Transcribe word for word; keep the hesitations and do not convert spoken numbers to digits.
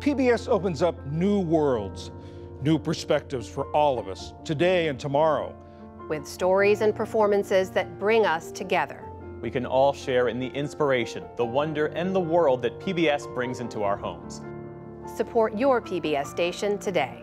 P B S opens up new worlds, new perspectives for all of us, today and tomorrow. With stories and performances that bring us together. We can all share in the inspiration, the wonder, and the world that P B S brings into our homes. Support your P B S station today.